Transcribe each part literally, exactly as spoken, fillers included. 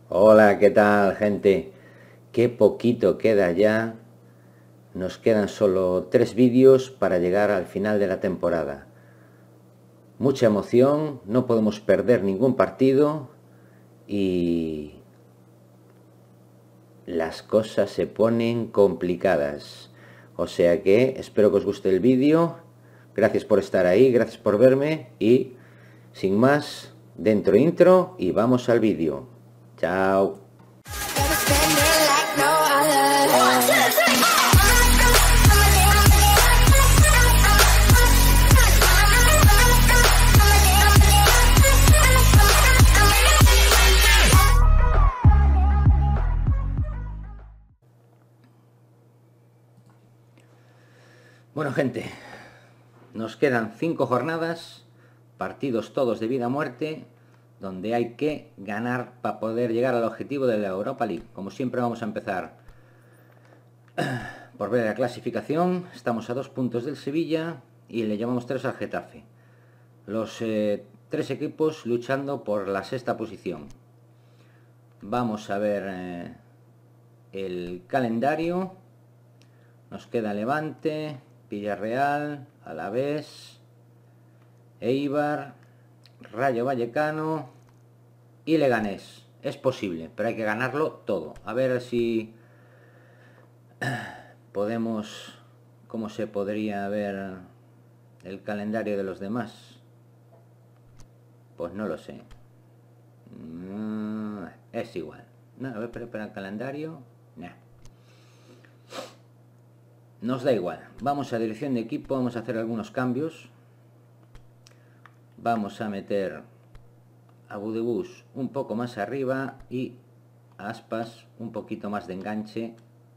Hola, ¿qué tal, gente? Qué poquito queda ya. Nos quedan solo tres vídeos para llegar al final de la temporada. Mucha emoción, no podemos perder ningún partido y las cosas se ponen complicadas. O sea que espero que os guste el vídeo. Gracias por estar ahí, gracias por verme y sin más, dentro intro y vamos al vídeo. Chao. Bueno, gente, nos quedan cinco jornadas, partidos todos de vida a muerte, donde hay que ganar para poder llegar al objetivo de la Europa League. Como siempre vamos a empezar por ver la clasificación. Estamos a dos puntos del Sevilla y le llevamos tres al Getafe. Los eh, tres equipos luchando por la sexta posición. Vamos a ver eh, el calendario. Nos queda Levante, Villarreal, Alavés, Eibar, Rayo Vallecano y Leganés. Es posible, pero hay que ganarlo todo. A ver si podemos, cómo se podría ver el calendario de los demás. Pues no lo sé. Es igual. No, a ver, pero para el calendario, nah. Nos da igual. Vamos a dirección de equipo, vamos a hacer algunos cambios. Vamos a meter a Budebus un poco más arriba y a Aspas un poquito más de enganche.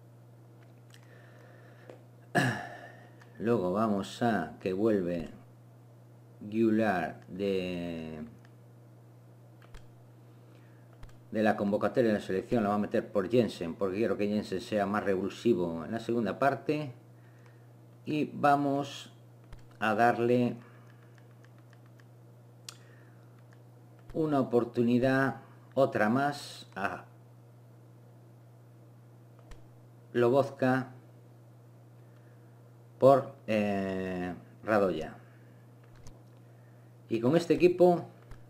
Luego vamos a que vuelve Gular de de la convocatoria de la selección. La va a meter por Jensen, porque quiero que Jensen sea más revulsivo en la segunda parte. Y vamos a darle una oportunidad, otra más, a Lobotka por eh, Radoya. Y con este equipo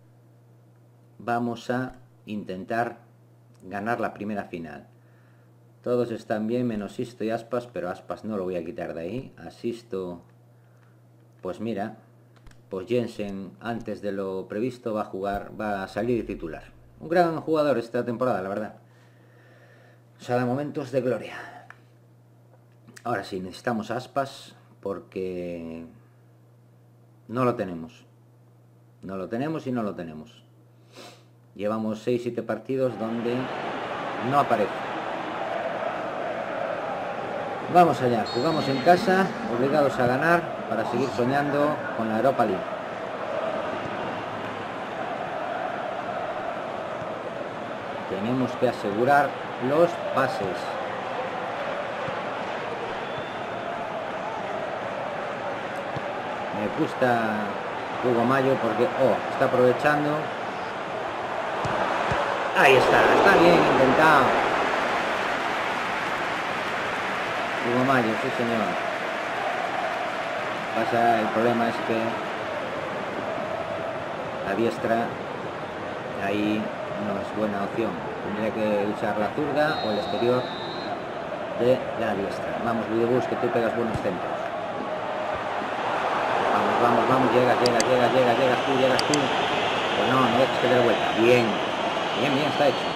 vamos a intentar ganar la primera final. Todos están bien menos Sisto y Aspas, pero Aspas no lo voy a quitar de ahí. A Sisto, pues mira, pues Jensen antes de lo previsto va a jugar, va a salir de titular. Un gran jugador esta temporada, la verdad. O sea, de momentos de gloria. Ahora sí, necesitamos Aspas porque no lo tenemos. No lo tenemos y no lo tenemos. Llevamos seis siete partidos donde no aparece. Vamos allá, jugamos en casa, obligados a ganar para seguir soñando con la Europa League. Tenemos que asegurar los pases. Me gusta Hugo Mayo porque, oh, está aprovechando. Ahí está, está bien intentado. Hugo Mayo, sí señor. Pasa, el problema es que la diestra ahí no es buena opción. Tendría que usar la zurda o el exterior de la diestra. Vamos, Budebus, que tú pegas buenos centros. Vamos, vamos, vamos, llegas, llegas, llegas, llegas, llegas tú, llegas tú. Pues no, no dejes que dé la vuelta. Bien, bien, bien, está hecho.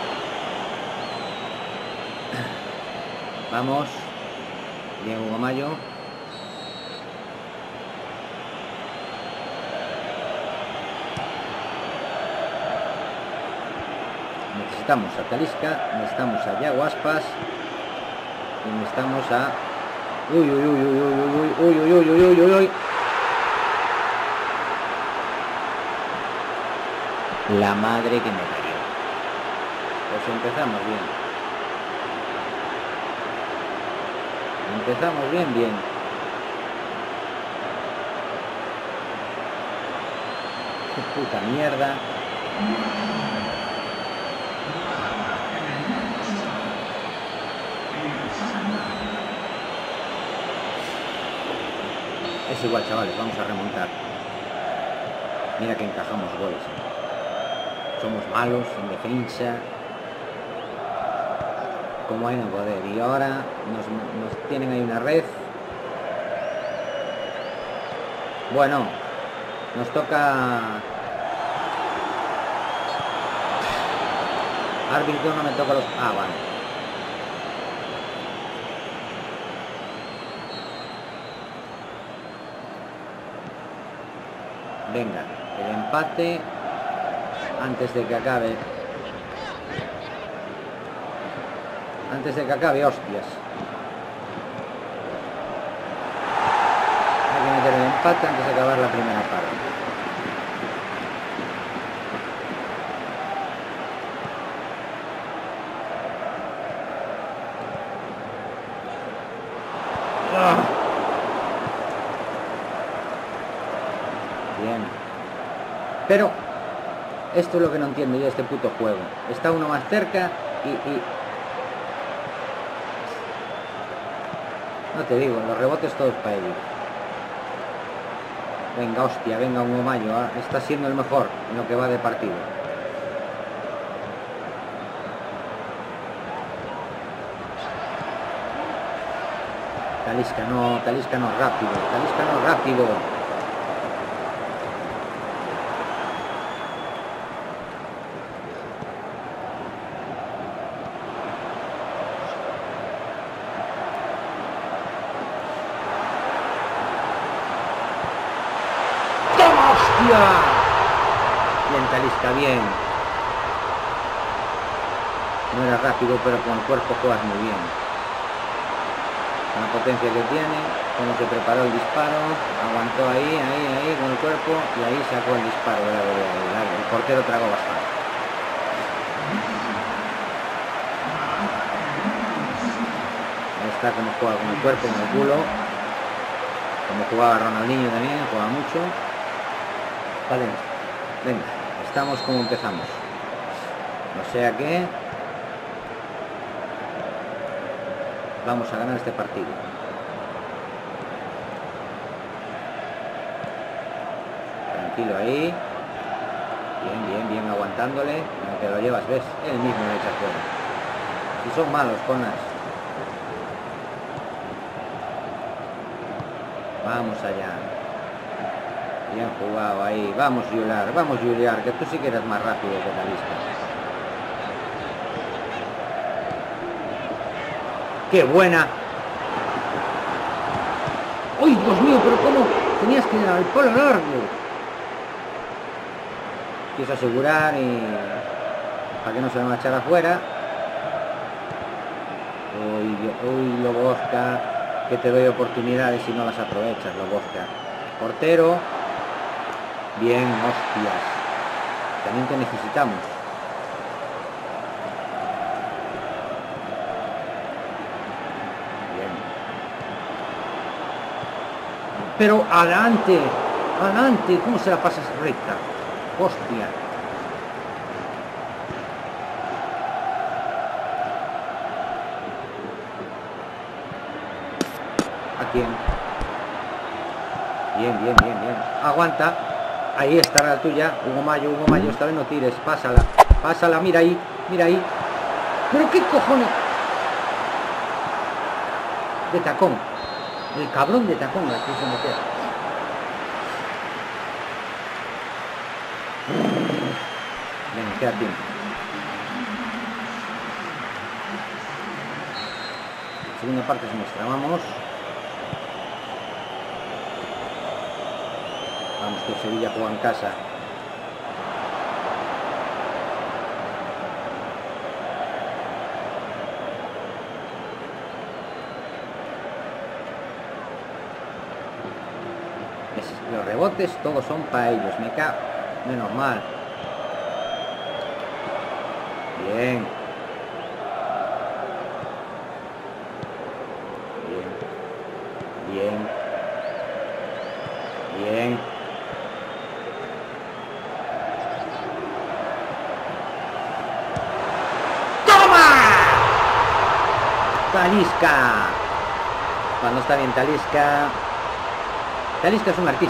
Vamos. Bien, Hugo Mayo. Necesitamos a Talisca, necesitamos a Yago Aspas y necesitamos a... Uy, uy, uy, uy, uy, uy, uy, uy, uy, uy, uy, uy. La madre que me parió. Pues empezamos bien. Empezamos bien, bien. Qué puta mierda. igual, chavales, vamos a remontar. Mira que encajamos goles. Somos malos en defensa. Como hay no poder. Y ahora nos, nos tienen ahí una red. Bueno, nos toca... Árbitro, no me toca los... Ah, vale. Venga, el empate antes de que acabe. Antes de que acabe, hostias. Hay que meter el empate antes de acabar la primera parte. Bien. Pero esto es lo que no entiendo yo de este puto juego. Está uno más cerca y, y... no te digo, los rebotes todos para ellos. Venga, hostia, venga un Mayo, ¿eh? Está siendo el mejor en lo que va de partido. Talisca no, Talisca no rápido, Talisca no rápido. Bien, Talisca, bien. No era rápido, pero con el cuerpo juegas muy bien. Con la potencia que tiene, cómo se preparó el disparo, aguantó ahí, ahí, ahí con el cuerpo y ahí sacó el disparo. El portero tragó bastante. Ahí está como juega con el cuerpo, con el culo. Como jugaba Ronaldinho también, juega mucho. Vale, venga, estamos como empezamos. O sea que vamos a ganar este partido. Tranquilo ahí. Bien, bien, bien aguantándole. No te lo llevas, ves, él mismo le echa fuera. Si son malos, Conas. Vamos allá. Bien jugado ahí. Vamos, Juliar, vamos, Juliar, que tú sí que eres más rápido que Talisca. ¡Qué buena! ¡Uy, Dios mío! ¿Pero cómo? Tenías que ir al palo largo. Quiso asegurar y... para que no se van a echar afuera. Uy, uy, Lobotka, que te doy oportunidades y no las aprovechas, Lobotka. Portero. Bien, hostias. También te necesitamos. Bien. Pero adelante, adelante. ¿Cómo se la pasas recta? Hostia. ¿A quién? Bien, bien, bien, bien. Aguanta. Ahí estará la tuya. Hugo Mayo, Hugo Mayo, esta vez no tires. Pásala, pásala, mira ahí, mira ahí. ¿Pero qué cojones? De tacón. El cabrón de tacón la quiso meter. Venga, queda tiempo. La segunda parte es nuestra, vamos. Vamos, que Sevilla juega en casa. Es, los rebotes todos son para ellos. Me cago. Menos mal. Bien. Bien. Bien. Bien. Talisca. Cuando está bien Talisca, Talisca es un artista.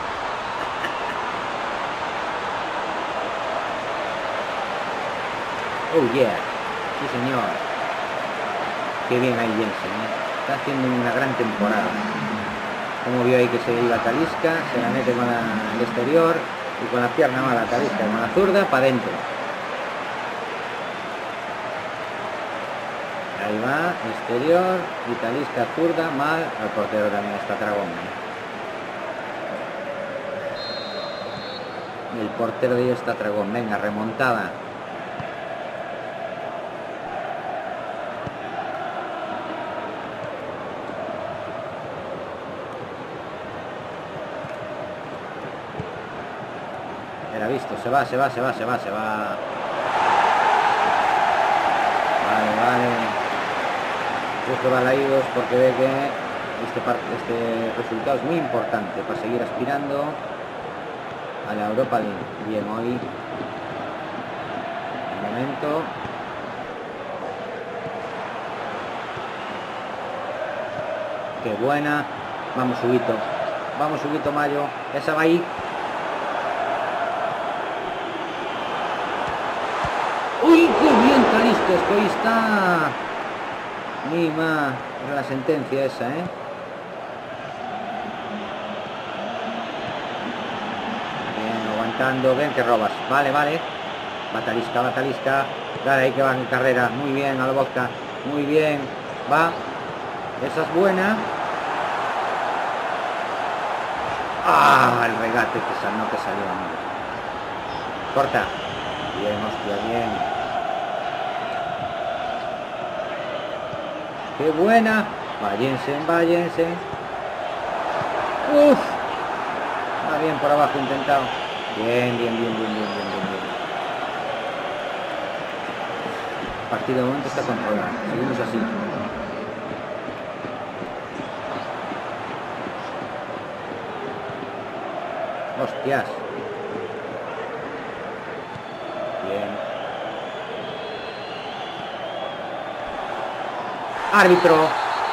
Oh yeah. Sí señor. Qué bien ahí Jensen, ¿eh? Está haciendo una gran temporada. Como vio ahí que se iba Talisca, se la mete con la, el exterior y con la pierna mala Talisca, con la zurda para adentro. Ahí va, exterior y Talisca zurda, mal, el portero también está tragón. El portero de ellos está tragón, venga, remontada. Era visto, se va, se va, se va, se va, se va. Vale, vale. Busco balaídos porque ve que este, este resultado es muy importante para seguir aspirando a la Europa League. Bien, hoy el momento. Qué buena. Vamos, Huguito. Vamos, Huguito Mayo. Esa va ahí. ¡Uy, qué bien Talisca! Es que hoy está... Mima, era la sentencia esa, ¿eh? Bien, aguantando, ven que robas. Vale, vale. Va Talisca, va Talisca. Dale ahí que va en carrera. Muy bien, a la boca. Muy bien. Va. Esa es buena. Ah, el regate que sal, no que salió, amigo. Corta. Bien, hostia, bien. Qué buena. Váyanse, váyanse. Uf. Va bien por abajo intentado. Bien, bien, bien, bien, bien, bien, bien, bien. El partido de momento está controlado. Seguimos así. Hostias. Bien. Árbitro.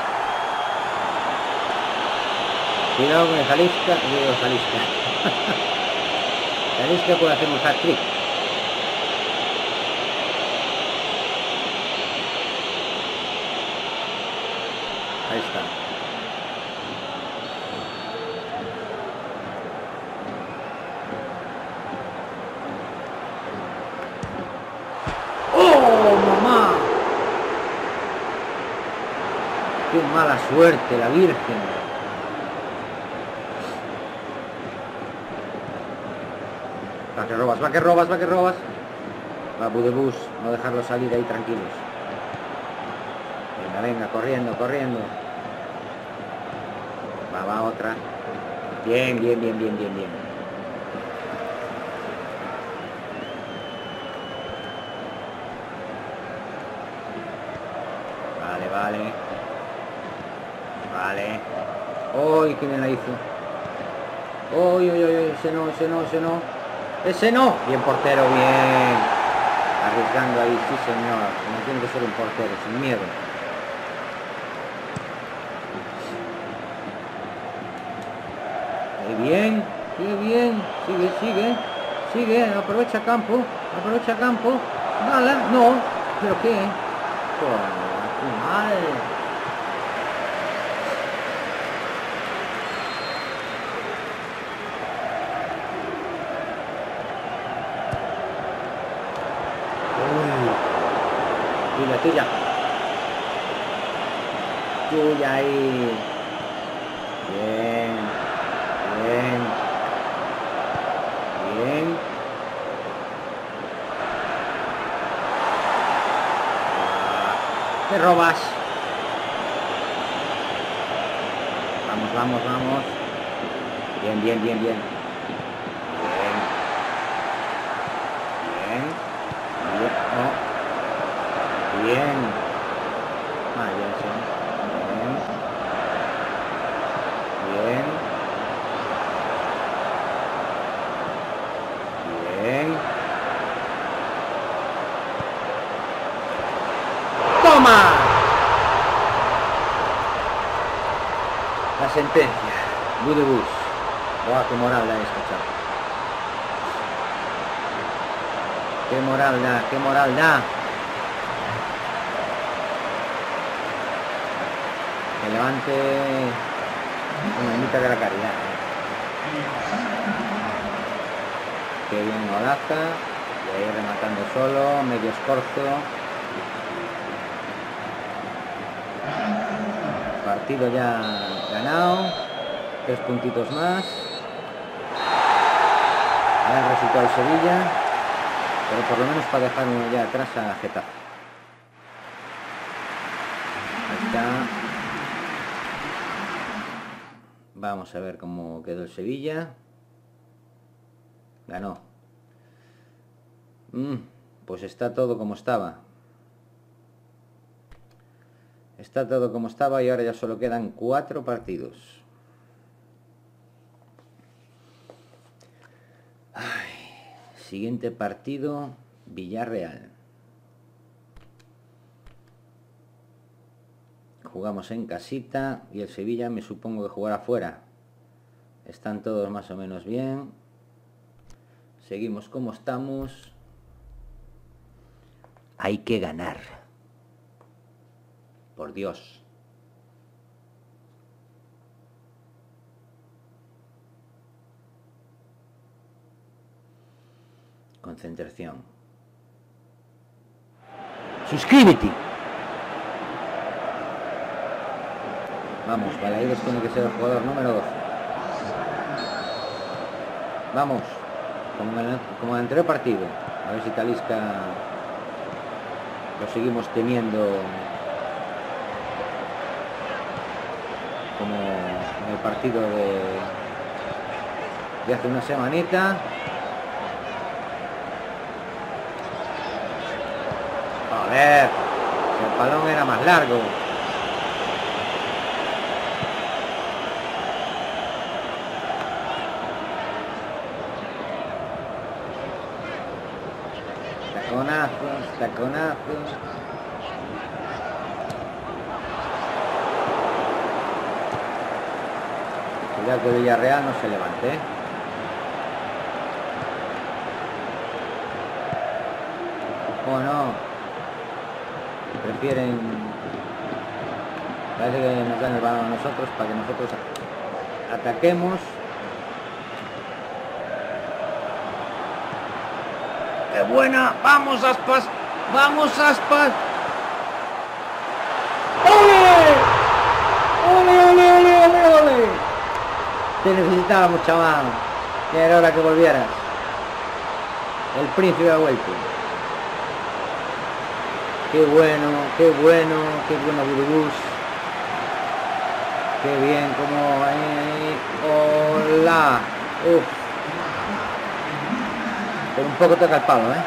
Cuidado con el Talisca. Digo, Talisca. Talisca puede hacer un hat-trick. Ahí está. ¡Oh, mamá! ¡Qué mala suerte, la Virgen! Va que robas, va que robas, va que robas. Va Budebus, no dejarlo salir ahí tranquilos. Venga, venga, corriendo, corriendo. Va, va otra. Bien, bien, bien, bien, bien, bien. Vale, vale. Vale. ¡Uy, qué bien la hizo! ¡Uy, uy, uy! Ese no, ese no, ese no. ¡Ese no! Bien, portero, bien. Arriesgando ahí, sí, señor. No tiene que ser un portero, sin miedo. ¡Qué bien! ¡Qué bien! Sigue, sigue. Sigue, aprovecha campo. Aprovecha campo. Bala, no. ¿Pero qué? ¡Qué mal! Tuya, tuya. Tuya ahí. Bien. Bien. Bien. Te robas. Vamos, vamos, vamos. Bien, bien, bien, bien. Bien. Bien. Bien. No. Bien. Ah, ya sé. Bien. Bien. Bien. ¡Toma! La sentencia. Budebus. Buah, qué moral da esto, chaval. Qué moral da, qué moral da. Que levante una mitad de la caridad. ¿eh? Qué bien golaza. Y ahí rematando solo, medio escorzo. Partido ya ganado. Tres puntitos más. Ahora el resultado de Sevilla. Pero por lo menos para dejar uno ya atrás a Getafe. Ahí está. Vamos a ver cómo quedó el Sevilla. Ganó. Mm, pues está todo como estaba. Está todo como estaba y ahora ya solo quedan cuatro partidos. Ay, siguiente partido, Villarreal. Jugamos en casita y el Sevilla me supongo que jugará afuera. Están todos más o menos bien. Seguimos como estamos. Hay que ganar. Por Dios. Concentración. Suscríbete. Vamos, Balaídos tiene que ser el jugador número doce. Vamos, como en el, como en el anterior partido. A ver si Talisca lo seguimos teniendo como en el partido de, de hace una semanita. Joder, el balón era más largo. Taconazos, taconazos. Cuidado que Villarreal no se levante, ¿eh? Oh, no. Prefieren... Parece que nos dan el balón a nosotros para que nosotros ataquemos. ¡Qué buena! ¡Vamos, Aspas! ¡Vamos, Aspas! ¡Ole! ¡Ole, ole, ole, ole, ole! Te necesitábamos, chaval. Ya era hora que volvieras. El príncipe ha vuelto. Qué bueno, qué bueno, qué bueno Burubús. Qué bien, como ahí, ahí. ¡Hola! ¡Uf! Pero un poco toca el palo, ¿eh?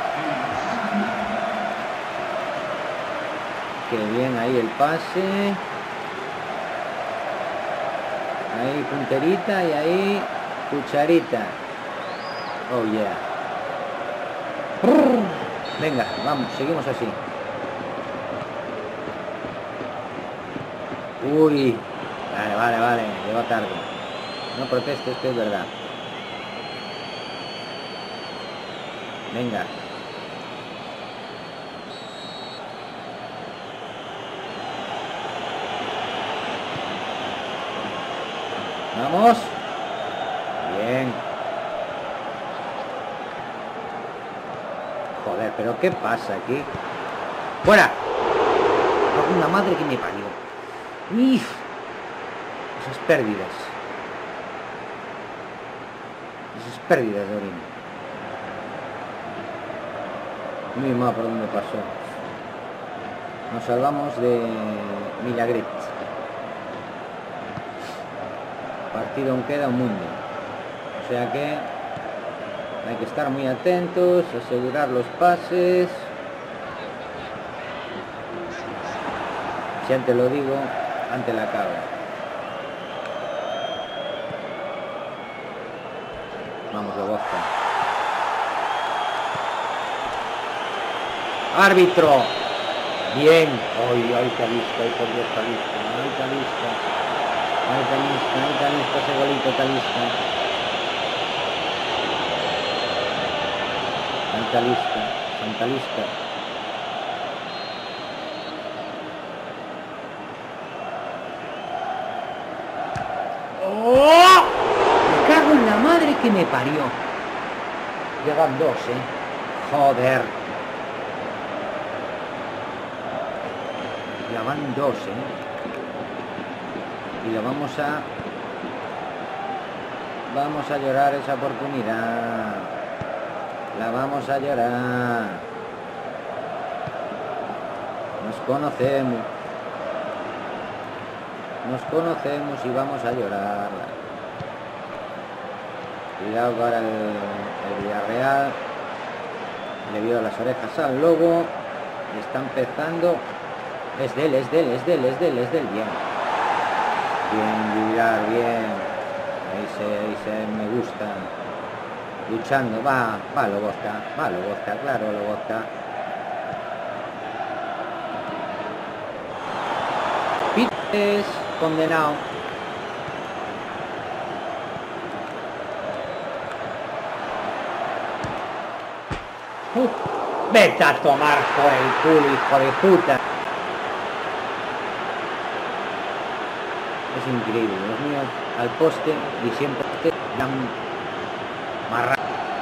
Qué bien ahí el pase. Ahí punterita y ahí cucharita. Oh yeah. Venga, vamos, seguimos así. Uy. Vale, vale, vale. Lleva tarde. No protestes, que es verdad. Venga. Vamos. Bien. Joder, pero ¿qué pasa aquí? ¡Fuera! Por una madre que me parió. ¡Uf! Esas pérdidas. Esas pérdidas de orina. Muy mal por donde pasó. Nos salvamos de Milagret. Partido aún queda un mundo. O sea que hay que estar muy atentos, asegurar los pases. Si antes lo digo, antes la acabo. Vamos, de Boston. Árbitro. Bien. Ay, ay, Talisca, ay, por Dios, Talisca, ay, Talisca. Ay, Talisca, ay, Talisca, ese golito, Talisca. Santa Lisca, Santa Lisca. ¡Oh! Me cago en la madre que me parió. Llegan dos, eh. Joder. Ya van dos, eh. Y lo vamos a... Vamos a llorar esa oportunidad. La vamos a llorar. Nos conocemos. Nos conocemos y vamos a llorar. Cuidado para el, el Villarreal. Le vio las orejas al lobo. Y está empezando. Es de él, es de él, es de él, es de él, es de él. Bien. Bien, Villar, bien. Ahí se, ahí se me gusta. Luchando, va, va Lobotka, va Lobotka, claro, Lobotka. Pites, condenado. Uh, vete a tomar por el culo, hijo de puta. Es increíble, los míos al poste y siempre dan marra.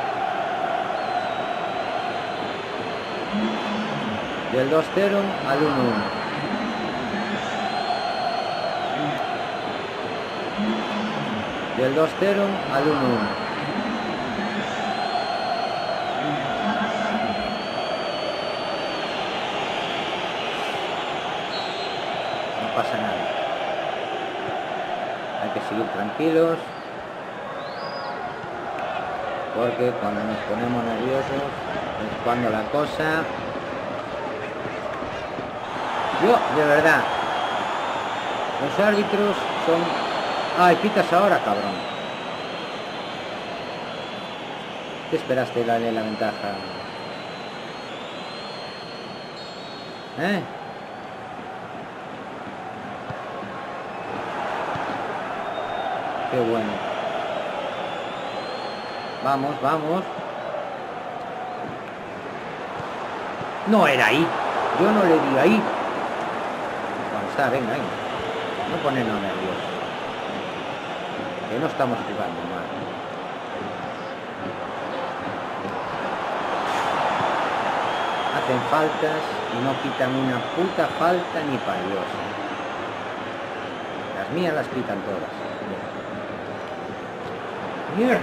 Del dos cero al uno uno. Del dos cero al uno uno. No pasa nada. Hay que seguir tranquilos, porque cuando nos ponemos nerviosos es cuando la cosa... Yo, de verdad, los árbitros son... Ay, pitas ahora, cabrón. ¿Qué esperaste darle la ventaja? ¿Eh? Qué bueno. Vamos, vamos. No era ahí. Yo no le di ahí. Bueno, está, venga, venga. No ponernos nerviosos. Que no estamos jugando mal. Hacen faltas y no quitan una puta falta ni para Dios. Las mías las quitan todas. Mierda.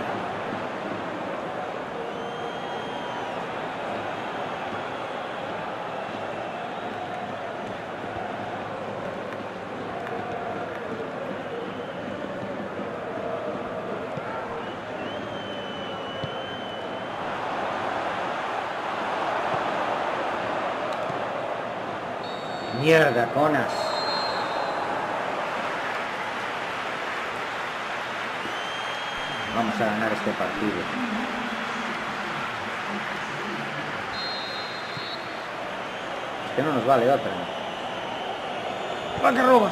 Mierda, conas. Vamos a ganar este partido. Es que no nos vale otra. ¡Va que robas!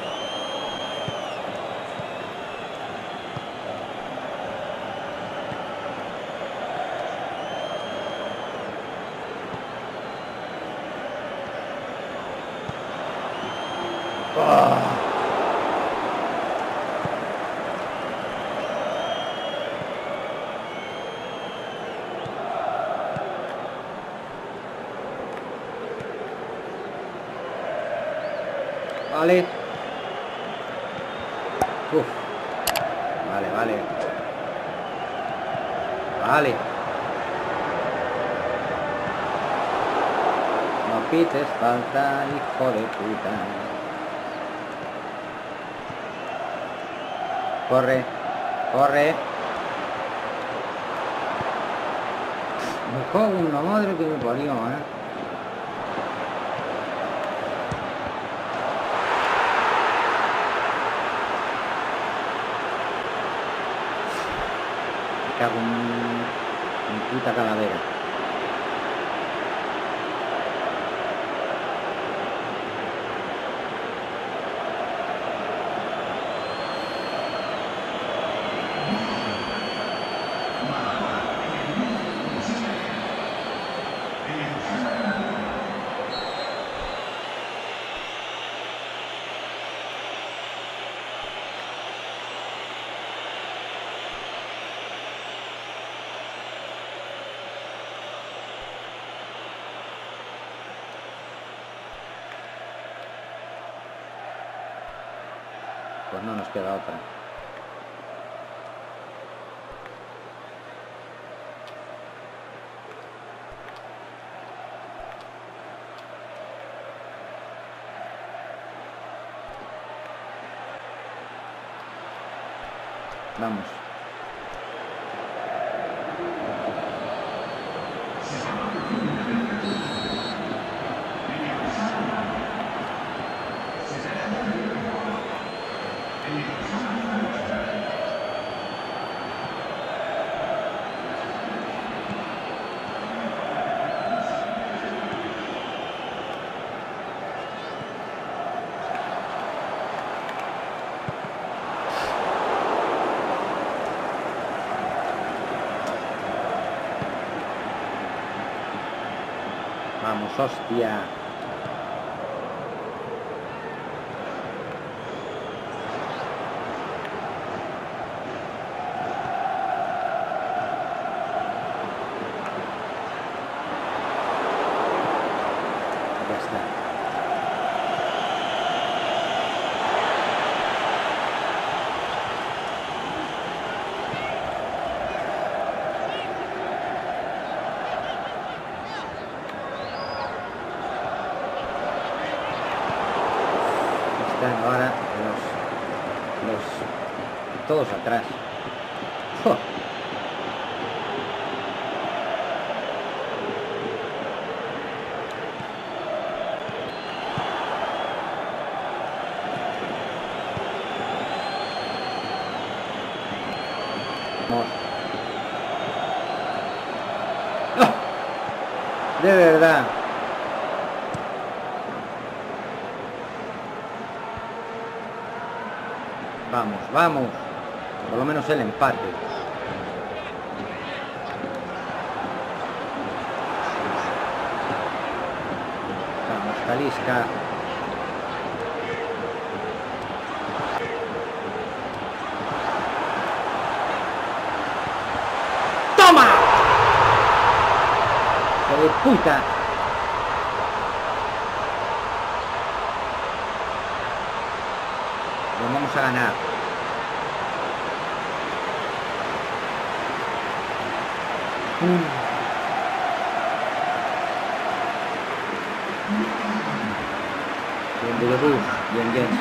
Oh. Vale. Uf. Vale, vale. Vale. No pites falta, hijo de puta. Corre, corre. Me cago en la madre que me parió, eh. Me cago en mi puta calavera. Pues no nos queda otra. Vamos. Vamos, hostia. Ya está. Están ahora los, los todos atrás. ¡Oh! Vamos. ¡Oh! De verdad. Vamos, vamos. Por lo menos el empate. Vamos, Talisca. ¡Toma! ¡Hijo de puta! Nos vamos a ganar. Mm. Bien, Budebus, bien, bien.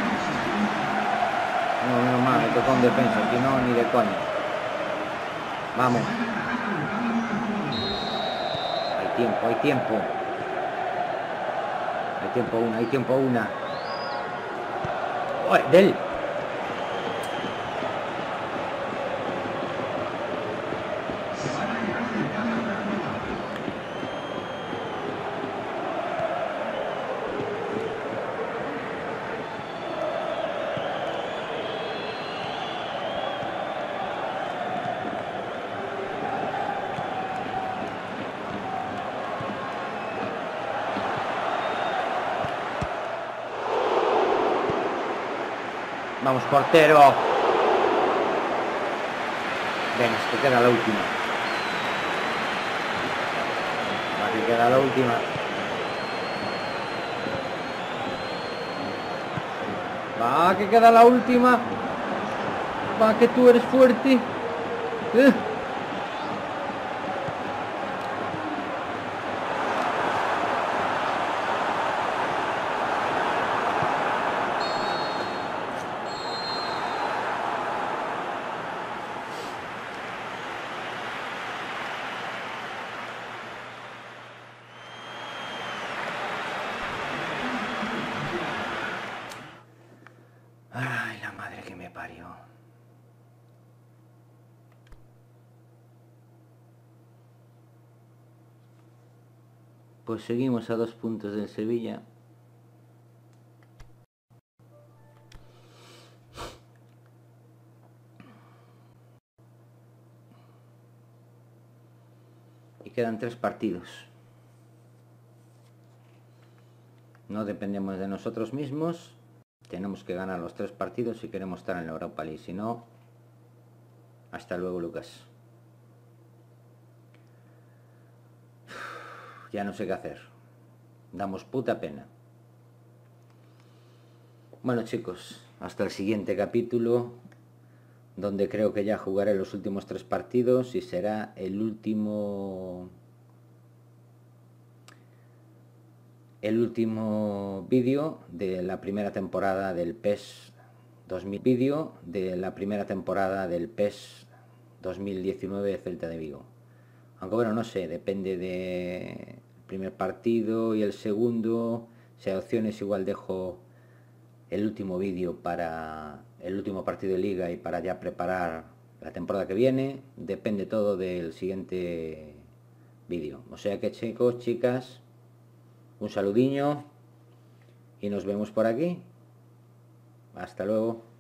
No, menos mal, me tocó un defensa, aquí no, ni de coña. Vamos. Hay tiempo, hay tiempo. Hay tiempo una, hay tiempo una. ¡Oh, del! Vamos, portero. Ven, es que queda la última. Va, que queda la última. Va, que queda la última. Va, que tú eres fuerte. Eh. Ay, la madre que me parió. Pues seguimos a dos puntos del Sevilla. Y quedan tres partidos. No dependemos de nosotros mismos. Tenemos que ganar los tres partidos si queremos estar en la Europa League. Si no, hasta luego, Lucas. Ya no sé qué hacer. Damos puta pena. Bueno, chicos, hasta el siguiente capítulo, donde creo que ya jugaré los últimos tres partidos y será el último el último vídeo de la primera temporada del P E S dos mil, vídeo de la primera temporada del P E S dos mil diecinueve de Celta de Vigo. Aunque bueno, no sé, depende del primer partido y el segundo. Si hay opciones, igual dejo el último vídeo para el último partido de liga y para ya preparar la temporada que viene. Depende todo del siguiente vídeo. O sea que, chicos, chicas, un saludiño y nos vemos por aquí. Hasta luego.